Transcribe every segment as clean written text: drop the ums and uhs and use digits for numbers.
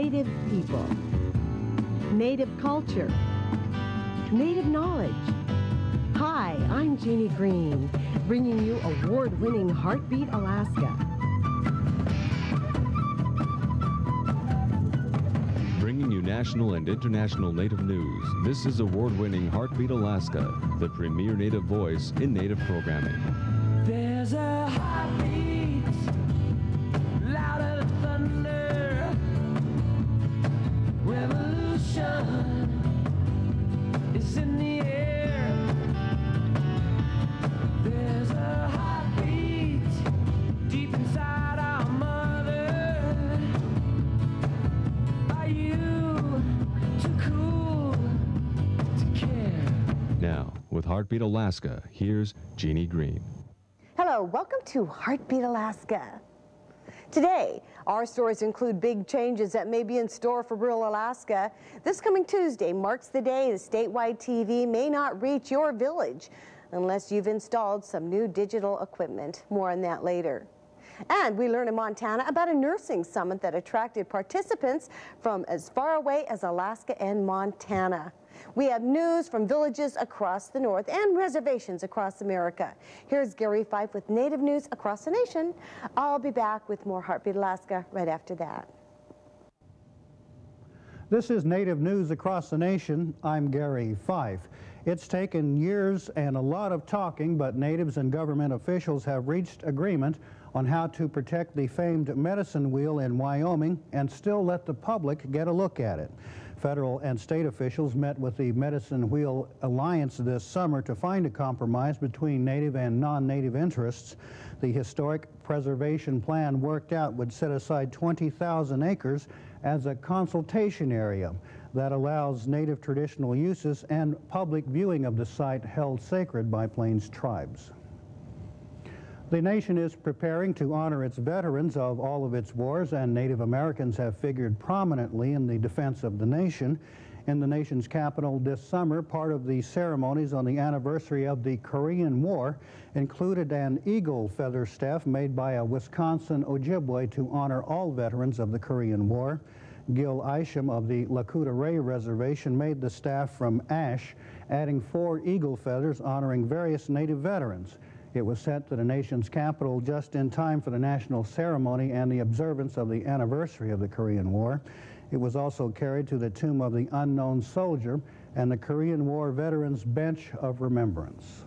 Native people, Native culture, Native knowledge. Hi, I'm Jeannie Green, bringing you award-winning Heartbeat Alaska. Bringing you national and international Native news, this is award-winning Heartbeat Alaska, the premier Native voice in Native programming. There's a heartbeat, louder than thunder, revolution is in the air. There's a heartbeat deep inside our mother. Are you too cool to care? Now, with Heartbeat Alaska, here's Jeannie Green. Hello, welcome to Heartbeat Alaska. Today, our stories include big changes that may be in store for rural Alaska. This coming Tuesday marks the day the statewide TV may not reach your village unless you've installed some new digital equipment. More on that later. And we learn in Montana about a nursing summit that attracted participants from as far away as Alaska and Montana. We have news from villages across the north and reservations across America. Here's Gary Fife with Native News Across the Nation. I'll be back with more Heartbeat Alaska right after that. This is Native News Across the Nation. I'm Gary Fife. It's taken years and a lot of talking, but natives and government officials have reached agreement on how to protect the famed medicine wheel in Wyoming and still let the public get a look at it. Federal and state officials met with the Medicine Wheel Alliance this summer to find a compromise between native and non-native interests. The historic preservation plan worked out would set aside 20,000 acres as a consultation area that allows native traditional uses and public viewing of the site held sacred by Plains tribes. The nation is preparing to honor its veterans of all of its wars, and Native Americans have figured prominently in the defense of the nation. In the nation's capital this summer, part of the ceremonies on the anniversary of the Korean War included an eagle feather staff made by a Wisconsin Ojibwe to honor all veterans of the Korean War. Gil Isham of the Lakota Ray Reservation made the staff from ash, adding 4 eagle feathers honoring various Native veterans. It was sent to the nation's capital just in time for the national ceremony and the observance of the anniversary of the Korean War. It was also carried to the Tomb of the Unknown Soldier and the Korean War Veterans Bench of Remembrance.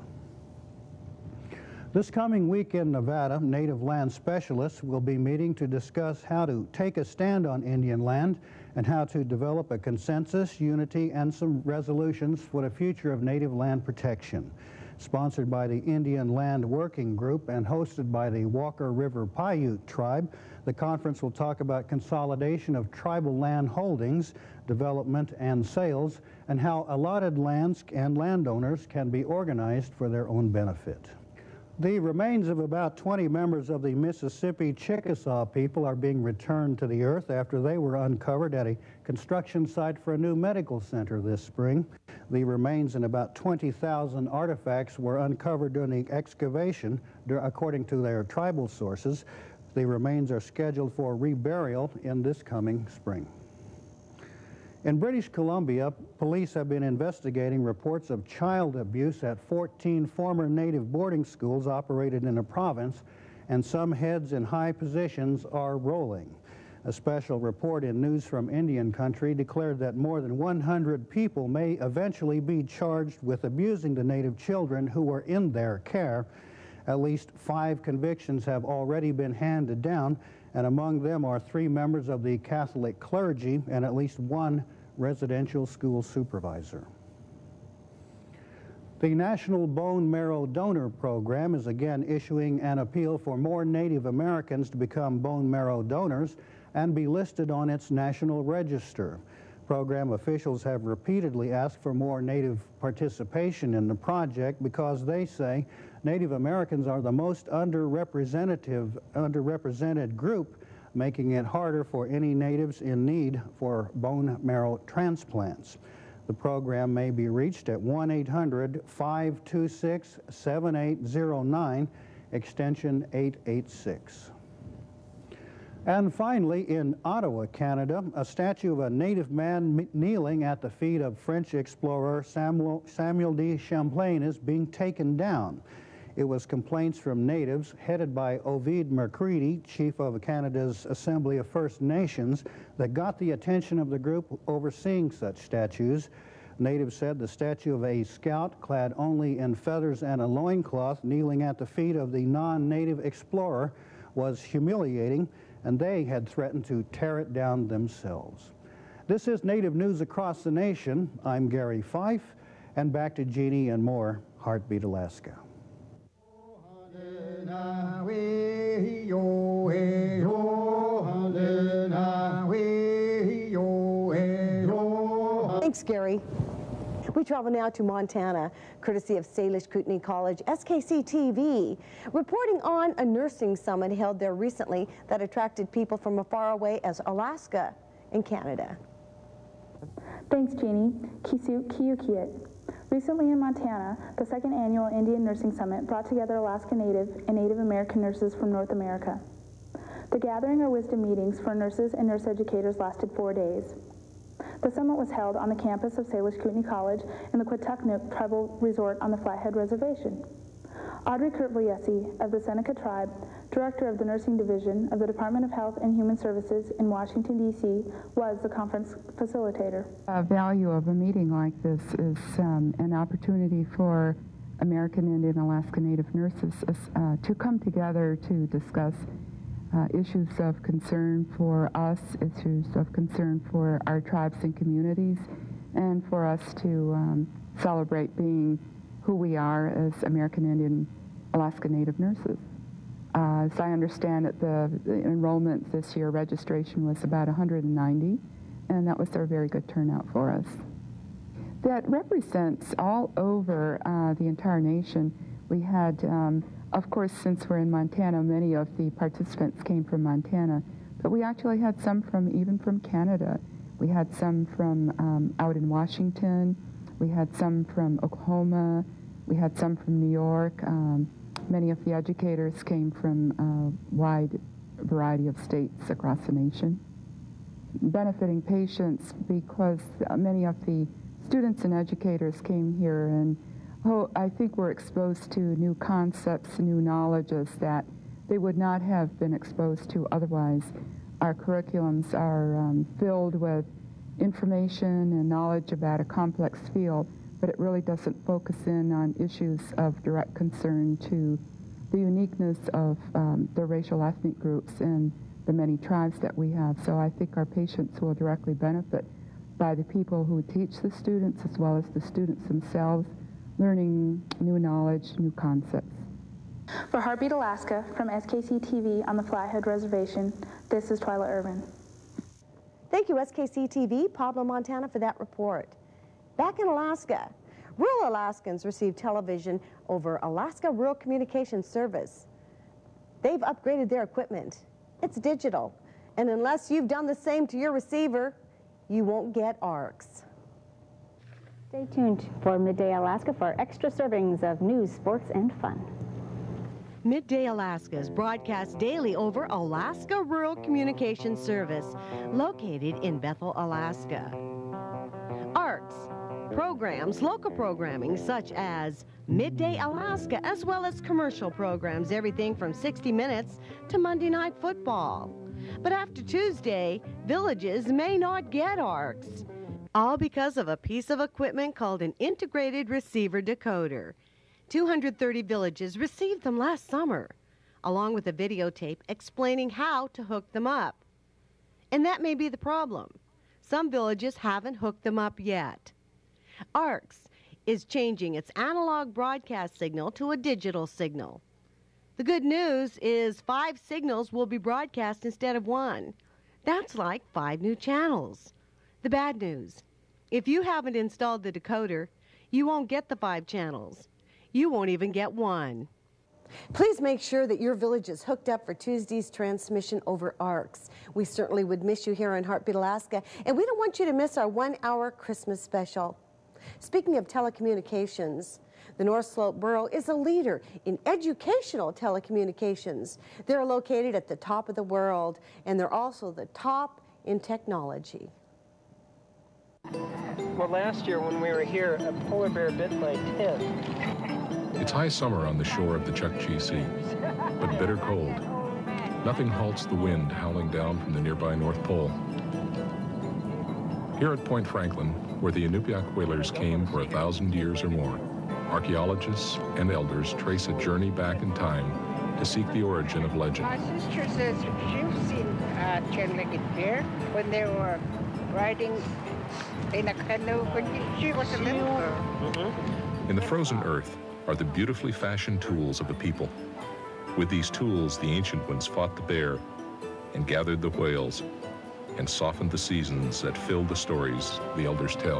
This coming week in Nevada, native land specialists will be meeting to discuss how to take a stand on Indian land and how to develop a consensus, unity, and some resolutions for the future of native land protection. Sponsored by the Indian Land Working Group and hosted by the Walker River Paiute tribe, the conference will talk about consolidation of tribal land holdings, development and sales, and how allotted lands and landowners can be organized for their own benefit. The remains of about 20 members of the Mississippi Chickasaw people are being returned to the earth after they were uncovered at a construction site for a new medical center this spring. The remains and about 20,000 artifacts were uncovered during the excavation, according to their tribal sources. The remains are scheduled for reburial in this coming spring. In British Columbia, police have been investigating reports of child abuse at 14 former native boarding schools operated in the province, and some heads in high positions are rolling. A special report in News from Indian Country declared that more than 100 people may eventually be charged with abusing the native children who were in their care. At least 5 convictions have already been handed down, and among them are 3 members of the Catholic clergy and at least 1 residential school supervisor. The National Bone Marrow Donor Program is again issuing an appeal for more Native Americans to become bone marrow donors and be listed on its national register. Program officials have repeatedly asked for more Native participation in the project because they say Native Americans are the most underrepresented group, making it harder for any natives in need for bone marrow transplants. The program may be reached at 1-800-526-7809, extension 886. And finally, in Ottawa, Canada, a statue of a native man kneeling at the feet of French explorer Samuel de Champlain is being taken down. It was complaints from natives, headed by Ovid Mercredi, chief of Canada's Assembly of First Nations, that got the attention of the group overseeing such statues. Natives said the statue of a scout clad only in feathers and a loincloth kneeling at the feet of the non-native explorer was humiliating, and they had threatened to tear it down themselves. This is Native News Across the Nation. I'm Gary Fife, and back to Jeannie and more Heartbeat Alaska. Thanks, Gary. We travel now to Montana, courtesy of Salish Kootenai College, SKC-TV, reporting on a nursing summit held there recently that attracted people from as far away as Alaska in Canada. Thanks, Jeannie. Kisut Kiyukiat. Recently in Montana, the second annual Indian Nursing Summit brought together Alaska Native and Native American nurses from North America. The gathering or wisdom meetings for nurses and nurse educators lasted 4 days. The summit was held on the campus of Salish Kootenai College in the Quatucknook Tribal Resort on the Flathead Reservation. Audrey Kurtvoyesi of the Seneca Tribe, Director of the Nursing Division of the Department of Health and Human Services in Washington, D.C., was the conference facilitator. The value of a meeting like this is an opportunity for American Indian Alaska Native nurses to come together to discuss issues of concern for us, issues of concern for our tribes and communities, and for us to celebrate being who we are as American Indian Alaska Native nurses. As I understand it, the enrollment this year, registration was about 190, and that was a very good turnout for us. That represents all over the entire nation. We had of course, since we're in Montana, many of the participants came from Montana, but we actually had some even from Canada. We had some from out in Washington. We had some from Oklahoma. We had some from New York. Many of the educators came from a wide variety of states across the nation. Benefiting patients because many of the students and educators came here and I think we're exposed to new concepts, new knowledges that they would not have been exposed to otherwise. Our curriculums are filled with information and knowledge about a complex field, but it really doesn't focus in on issues of direct concern to the uniqueness of the racial ethnic groups and the many tribes that we have. So I think our patients will directly benefit by the people who teach the students as well as the students themselves, learning new knowledge, new concepts. For Heartbeat Alaska, from SKC-TV on the Flathead Reservation, this is Twila Irvine. Thank you, SKC-TV, Pablo, Montana, for that report. Back in Alaska, rural Alaskans receive television over Alaska Rural Communications Service. They've upgraded their equipment. It's digital, and unless you've done the same to your receiver, you won't get ARCs. Stay tuned for Midday Alaska for extra servings of news, sports, and fun. Midday Alaska is broadcast daily over Alaska Rural Communications Service, located in Bethel, Alaska. ARCs, programs, local programming such as Midday Alaska, as well as commercial programs, everything from 60 Minutes to Monday Night Football. But after Tuesday, villages may not get ARCs. All because of a piece of equipment called an integrated receiver decoder. 230 villages received them last summer, along with a videotape explaining how to hook them up. And that may be the problem. Some villages haven't hooked them up yet. ARCs is changing its analog broadcast signal to a digital signal. The good news is 5 signals will be broadcast instead of 1. That's like 5 new channels. The bad news, if you haven't installed the decoder, you won't get the 5 channels. You won't even get 1. Please make sure that your village is hooked up for Tuesday's transmission over ARCs. We certainly would miss you here on Heartbeat Alaska, and we don't want you to miss our 1-hour Christmas special. Speaking of telecommunications, The North Slope Borough is a leader in educational telecommunications. They're located at the top of the world, and they're also the top in technology. Well, last year when we were here, a polar bear bit my tent. It's high summer on the shore of the Chukchi Sea, but bitter cold. Nothing halts the wind howling down from the nearby North Pole. Here at Point Franklin, where the Inupiat whalers came for 1,000 years or more, archaeologists and elders trace a journey back in time to seek the origin of legend. My sister says she's seen a 10-legged bear when they were riding in a canoe when she was a little girl. In the frozen earth are the beautifully fashioned tools of the people. With these tools, the ancient ones fought the bear and gathered the whales and softened the seasons that filled the stories the elders tell.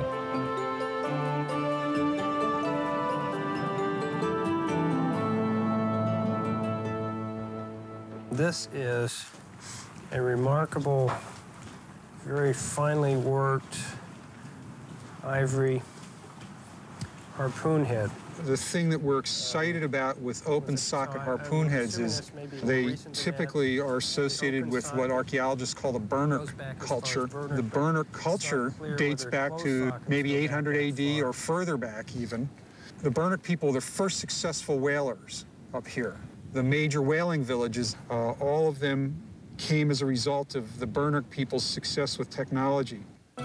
This is a remarkable, very finely worked ivory harpoon head. The thing that we're excited about with open socket harpoon heads is they typically are associated with what archaeologists call the Burnok culture. The Burnok culture dates back to maybe 800 AD or further back even. The Burnok people are the first successful whalers up here. The major whaling villages, all of them came as a result of the Burnok people's success with technology.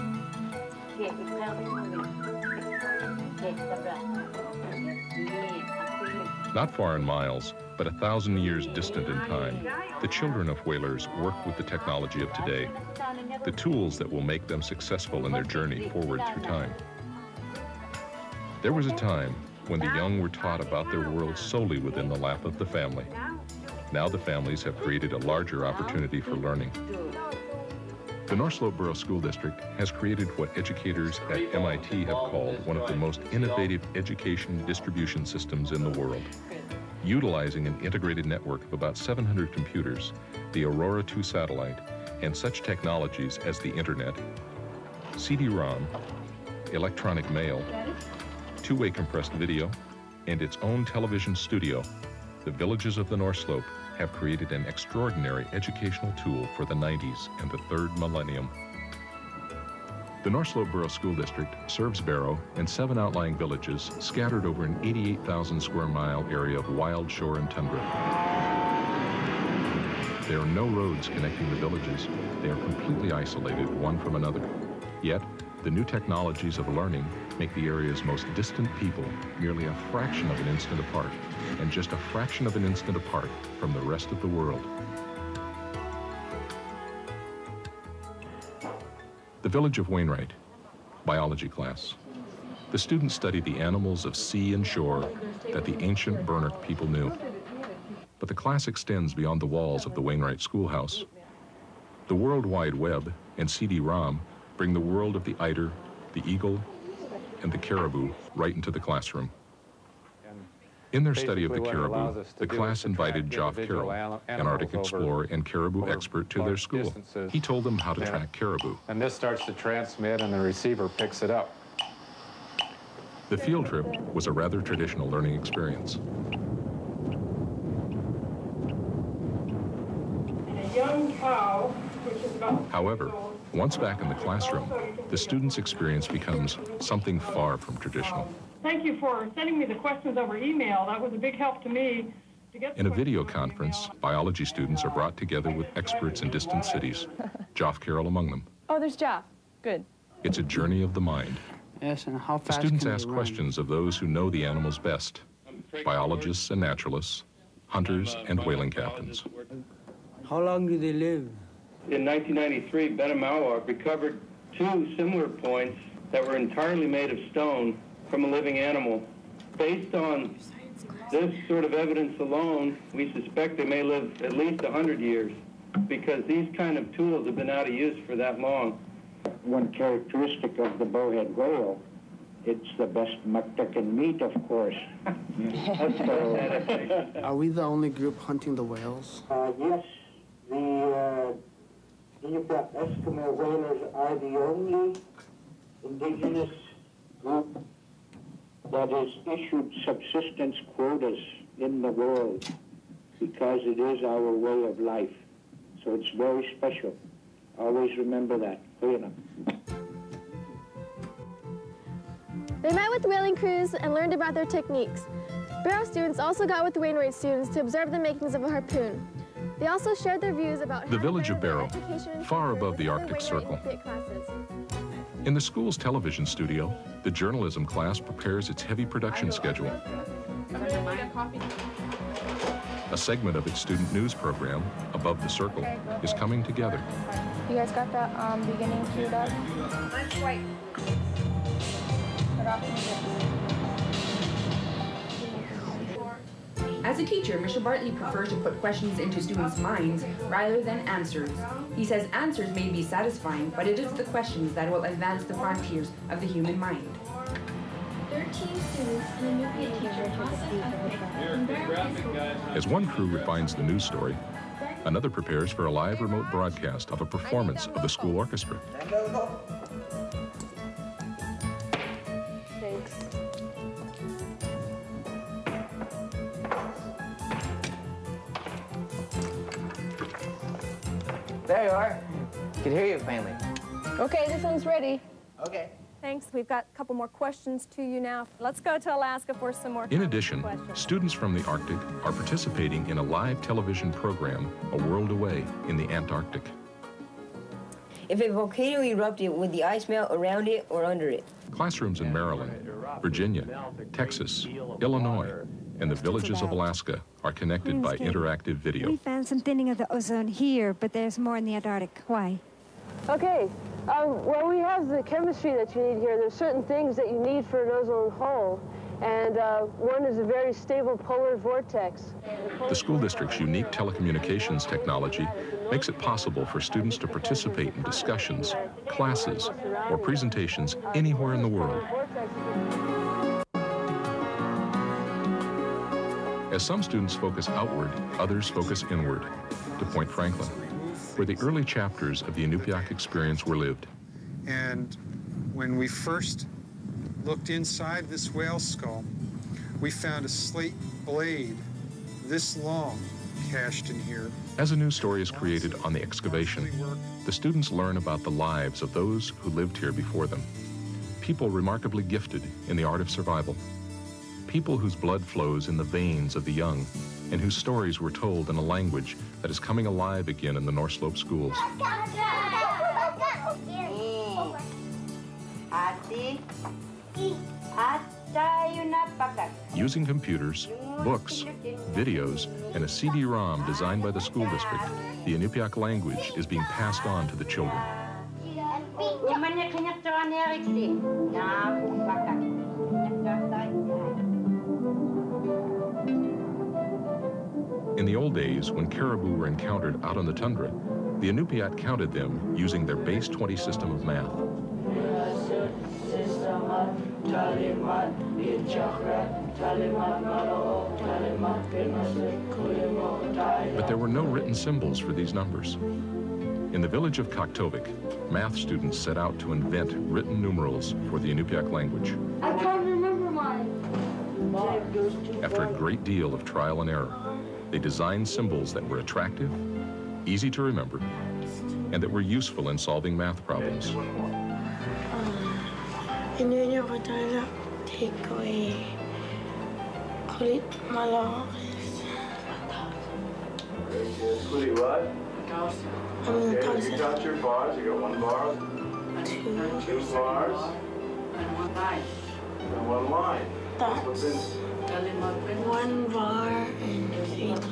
Not far in miles, but 1,000 years distant in time, the children of whalers work with the technology of today, the tools that will make them successful in their journey forward through time. There was a time when the young were taught about their world solely within the lap of the family. Now the families have created a larger opportunity for learning. The North Slope Borough School District has created what educators at MIT have called one of the most innovative education distribution systems in the world. Utilizing an integrated network of about 700 computers, the Aurora 2 satellite, and such technologies as the internet, CD-ROM, electronic mail, two-way compressed video, and its own television studio, the villages of the North Slope have created an extraordinary educational tool for the 90s and the third millennium. The North Slope Borough School District serves Barrow and 7 outlying villages scattered over an 88,000 square mile area of wild shore and tundra. There are no roads connecting the villages. They are completely isolated one from another. Yet, the new technologies of learning make the area's most distant people merely a fraction of an instant apart, and just a fraction of an instant apart from the rest of the world. The village of Wainwright, biology class. The students study the animals of sea and shore that the ancient Burnok people knew. But the class extends beyond the walls of the Wainwright schoolhouse. The World Wide Web and CD-ROM bring the world of the eider, the eagle, and the caribou right into the classroom. In their study of the caribou, the class invited Geoff Carroll, an Arctic explorer and caribou expert, to their school. He told them how to track caribou. And this starts to transmit and the receiver picks it up. The field trip was a rather traditional learning experience. A young cow, which is about... However, once back in the classroom, the students' experience becomes something far from traditional. Thank you for sending me the questions over email. That was a big help to me. In a video conference, biology students are brought together with experts in distant cities, Geoff Carroll among them. Oh, there's Geoff. Good. It's a journey of the mind. Yes, and how The fast students can ask they run? questions of those who know the animals best, biologists and naturalists, hunters and whaling captains. How long do they live? In 1993, Benamawa recovered 2 similar points that were entirely made of stone from a living animal. Based on this sort of evidence alone, we suspect they may live at least 100 years because these kind of tools have been out of use for that long. One characteristic of the bowhead whale, it's the best muktakan meat, of course. Are we the only group hunting the whales? Yes, the Inupiat Eskimo whalers are the only indigenous group that has issued subsistence quotas in the world because it is our way of life. So it's very special. Always remember that. They met with whaling crews and learned about their techniques. Barrow students also got with Wainwright students to observe the makings of a harpoon. They also shared their views about the village of Barrow, far above the Arctic Circle. In the school's television studio, the journalism class prepares its heavy production schedule. A segment of its student news program, Above the Circle, is coming together. You guys got that beginning queued up? As a teacher, Mr. Bartley prefers to put questions into students' minds rather than answers. He says answers may be satisfying, but it is the questions that will advance the frontiers of the human mind. 13 students and a Inupiat teacher. As one crew refines the news story, another prepares for a live remote broadcast of a performance of the school orchestra. Thanks. There you are. Can hear you finally. Okay, this one's ready. Okay. Thanks. We've got a couple more questions to you now. Let's go to Alaska for some more In addition, questions. students from the Arctic are participating in a live television program, A World Away, in the Antarctic. If a volcano erupted, would the ice melt around it or under it? Classrooms in Maryland, Virginia, Texas, Illinois, and the villages of Alaska are connected by interactive video. We found some thinning of the ozone here, but there's more in the Antarctic. Why? Okay. Well, we have the chemistry that you need here. There's certain things that you need for an ozone hole, and one is a very stable polar vortex. The school district's unique telecommunications technology makes it possible for students to participate in discussions, classes, or presentations anywhere in the world. As some students focus outward, others focus inward, to Point Franklin, where the early chapters of the Inupiat experience were lived. And when we first looked inside this whale skull, we found a slate blade this long cached in here. As a new story is created on the excavation, the students learn about the lives of those who lived here before them. People remarkably gifted in the art of survival. People whose blood flows in the veins of the young, and whose stories were told in a language that is coming alive again in the North Slope schools. Using computers, books, videos, and a CD-ROM designed by the school district, the Inupiat language is being passed on to the children. In the old days, when caribou were encountered out on the tundra, the Inupiat counted them using their base 20 system of math. But there were no written symbols for these numbers. In the village of Kaktovik, math students set out to invent written numerals for the Inupiat language. I can't remember mine. After a great deal of trial and error, they designed symbols that were attractive, easy to remember, and that were useful in solving math problems. Including what? Okay, you got your bars. You got one bar, two bars, and one line. What's in? One bar and 3 lines.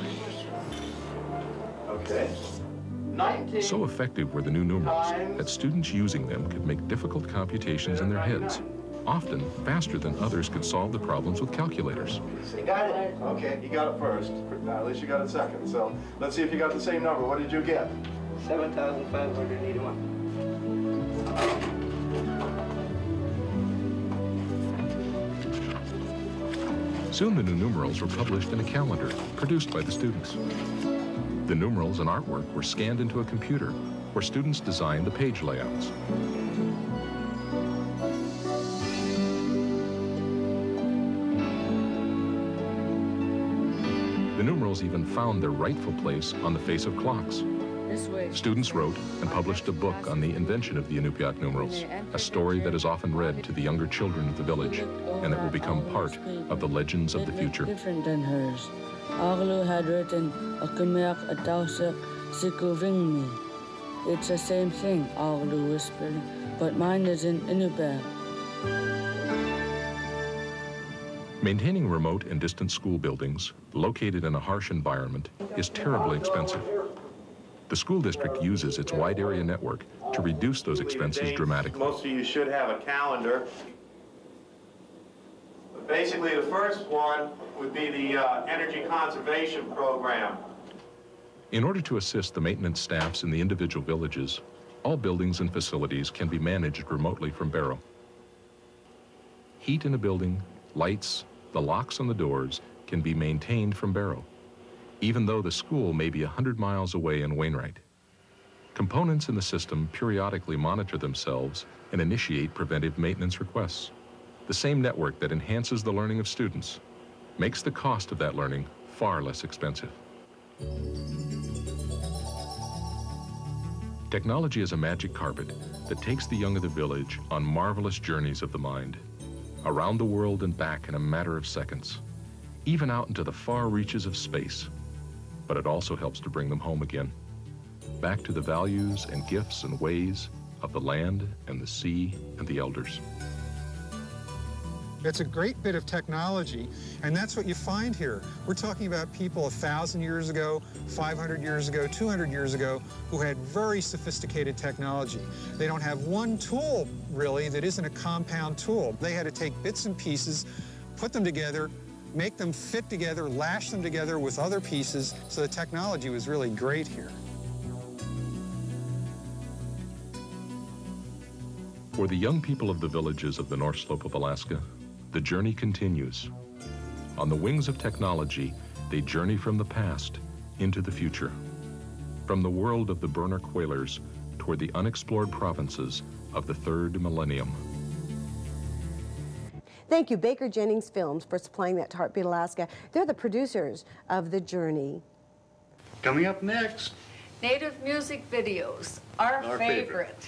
Okay. So effective were the new numerals that students using them could make difficult computations in their heads, often faster than others could solve the problems with calculators. You got it. Okay, you got it first. At least you got it second. So let's see if you got the same number. What did you get? 7,581. Soon the new numerals were published in a calendar produced by the students. The numerals and artwork were scanned into a computer where students designed the page layouts. The numerals even found their rightful place on the face of clocks. Students wrote and published a book on the invention of the Inupiat numerals, a story that is often read to the younger children of the village and that will become part of the legends of the future. Different than hers. Aglu had written Akumiak Atausa Sikuvingmi. It's the same thing, Aglu whispered, but mine is in Inupiat. Maintaining remote and distant school buildings, located in a harsh environment, is terribly expensive. The school district uses its wide area network to reduce those expenses dramatically. Most of you should have a calendar. But basically, the first one would be the energy conservation program. In order to assist the maintenance staffs in the individual villages, all buildings and facilities can be managed remotely from Barrow. Heat in a building, lights, the locks on the doors can be maintained from Barrow, even though the school may be 100 miles away in Wainwright. Components in the system periodically monitor themselves and initiate preventive maintenance requests. The same network that enhances the learning of students makes the cost of that learning far less expensive. Technology is a magic carpet that takes the young of the village on marvelous journeys of the mind, around the world and back in a matter of seconds, even out into the far reaches of space. But it also helps to bring them home again, back to the values and gifts and ways of the land and the sea and the elders. It's a great bit of technology, and that's what you find here. We're talking about people 1,000 years ago, 500 years ago, 200 years ago, who had very sophisticated technology. They don't have one tool, really, that isn't a compound tool. They had to take bits and pieces, put them together, make them fit together, lash them together with other pieces, so the technology was really great here. For the young people of the villages of the North Slope of Alaska, the journey continues. On the wings of technology, they journey from the past into the future, from the world of the Berner whalers toward the unexplored provinces of the third millennium. Thank you, Baker Jennings Films, for supplying that to Heartbeat Alaska. They're the producers of The Journey. Coming up next, Native music videos, our favorite.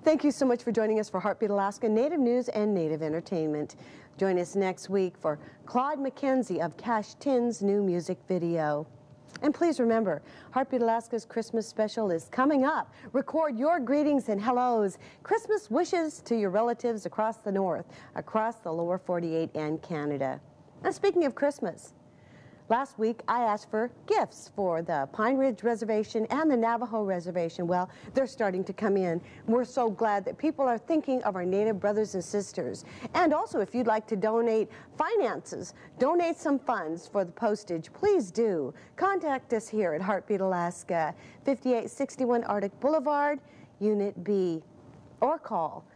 Thank you so much for joining us for Heartbeat Alaska Native News and Native Entertainment. Join us next week for Claude McKenzie of Cash Tin's new music video. And please remember, Heartbeat Alaska's Christmas special is coming up. Record your greetings and hellos, Christmas wishes to your relatives across the north, across the lower 48 and Canada. And speaking of Christmas, last week I asked for gifts for the Pine Ridge Reservation and the Navajo Reservation. Well, they're starting to come in. We're so glad that people are thinking of our Native brothers and sisters. And also, if you'd like to donate finances, donate some funds for the postage, please do. Contact us here at Heartbeat Alaska, 5861 Arctic Boulevard, Unit B, or call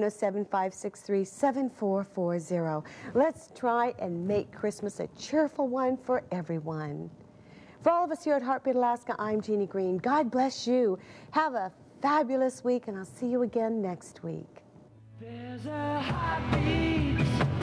907-563-7440. Let's try and make Christmas a cheerful one for everyone. For all of us here at Heartbeat Alaska, I'm Jeannie Green. God bless you. Have a fabulous week, and I'll see you again next week. There's a heartbeat.